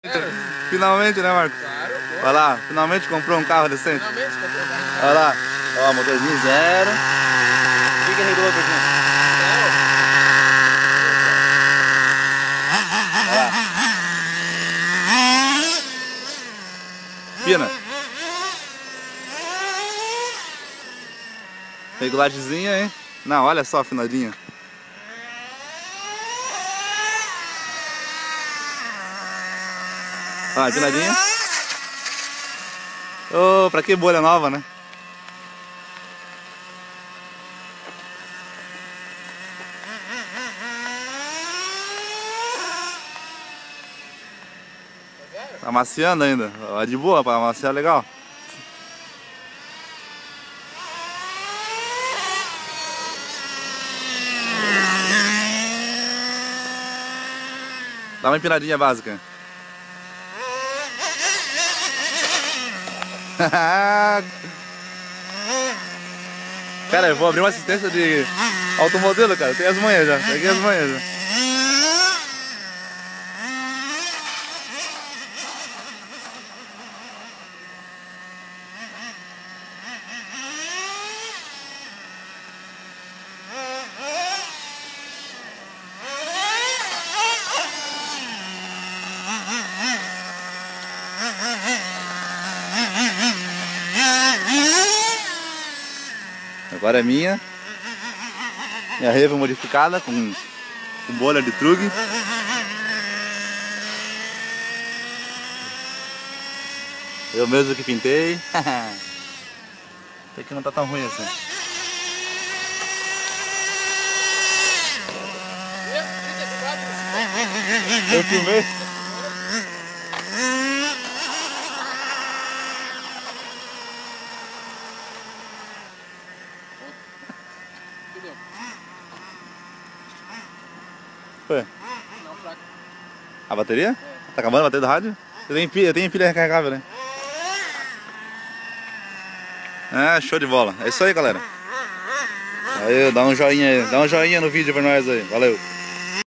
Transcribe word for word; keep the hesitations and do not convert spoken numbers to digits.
Finalmente, né, Marcos? Claro, pô. Olha lá, finalmente comprou um carro decente. Finalmente comprou um carro. Olha lá, ó, motorzinho zero. O que que regulou, Pedrinho? Olha lá. Pina. Regulagemzinha, hein? Não, olha só, afinadinha. Olha, afinadinha. Ô, oh, pra que bolha nova, né? Tá amaciando ainda. Ó, de boa, pra amaciar legal. Dá uma empinadinha básica. Cara, eu vou abrir uma assistência de automodelo, cara. Tem as manhas já. Peguei as manhas já. Agora é minha. Minha Revo modificada com, com bolha de trug. Eu mesmo que pintei. Até que não tá tão ruim assim. Eu filmei. Foi? Não, fraco. A bateria? É. Tá acabando a bateria do rádio? Eu tenho pilha, eu tenho pilha recarregável, né? Ah, show de bola. É isso aí, galera. Aí, dá um joinha aí. Dá um joinha no vídeo pra nós aí. Valeu.